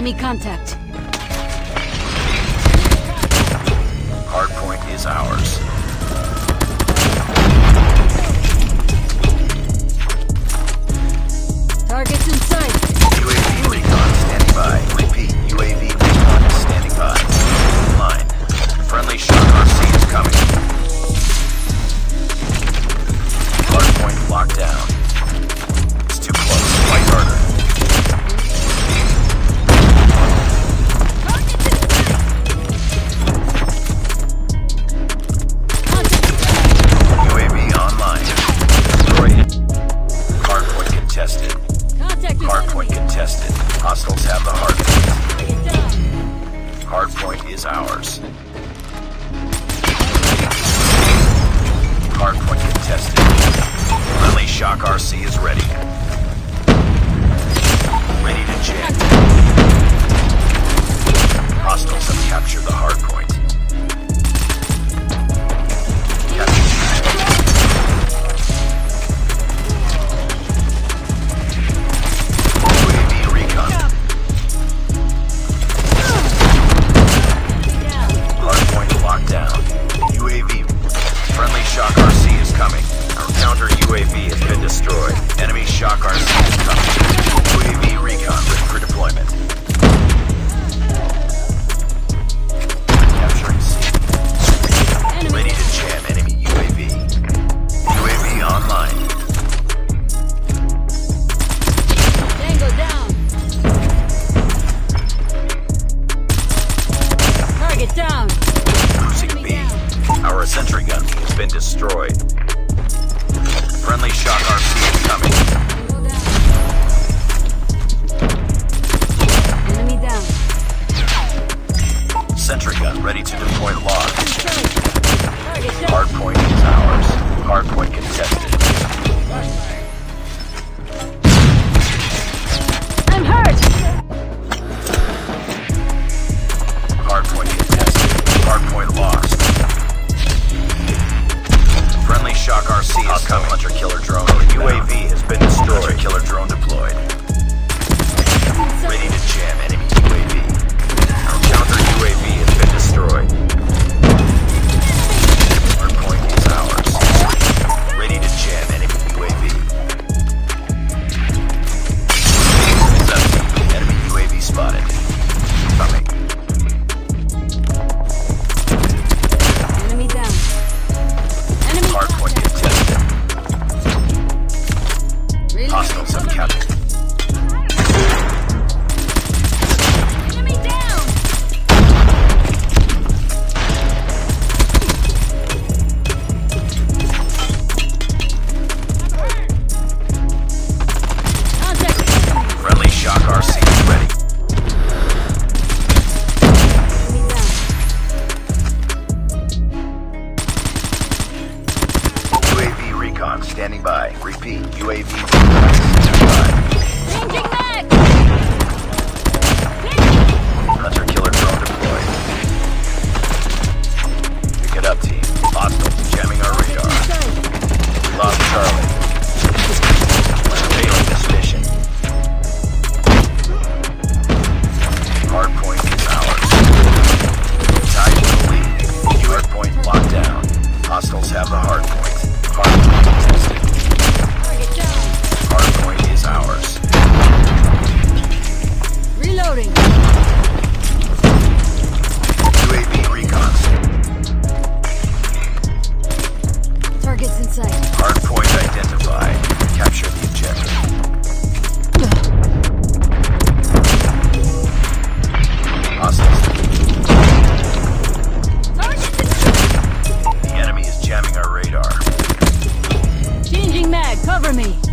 Enemy contact. Hardpoint is ours. Targets in sight. UAV recon standing by. Repeat, UAV recon is standing by. Line. Friendly shock RC is coming. Hardpoint locked down. It's too close. Fight harder. UAV online. Destroy it. Hardpoint contested. Hardpoint contested. Hostiles have the hardpoint. Hardpoint is ours. Hardpoint contested. Friendly shock RC is ready. Ready to jam. Hostiles have captured the hardpoint. UAV recon. Hardpoint locked down. UAV. Friendly shock RC is coming. Our counter UAV has been destroyed. Enemy shock RC is coming. UAV recon ready for deployment. Capturing C. Ready to jam enemy UAV. UAV online. Tango down. Target down. Cruising B. Our sentry gun has been destroyed. Friendly shock RC is coming. Enemy down. Sentry gun ready to deploy lock. Target down. Hardpoint is ours. Hardpoint contested. I'm hurt. Hardpoint contested. Hardpoint lost. Friendly shock RC is coming. Hunter killer drone. UAV has been destroyed. Hunter killer drone deployed. Ready to jam enemy UAV. Our counter UAV has been destroyed. Hardpoint is ours. Ready to jam enemy UAV. It's empty. Enemy UAV spotted. Coming. Enemy down. Enemy Hardpoint contested. Hostiles have captured. Enemy down. Contact. Friendly shock RC is ready. Enemy down. UAV recon standing by. Repeat, UAV recon standing by. Changing mag. Hunter killer drone deployed. Pick it up, team. Hostiles jamming our radar. We lost Charlie. Failing this mission. Hardpoint is ours. Tied to the lead. Hardpoint locked down. Hostiles have the hardpoint. Hardpoint contested. Target down. Hardpoint is ours. Reloading. UAV recon. Targets in sight. Hardpoint identified. Capture the objective. Hostiles. Targets in sight. The enemy is jamming our radar. Changing mag. Cover me.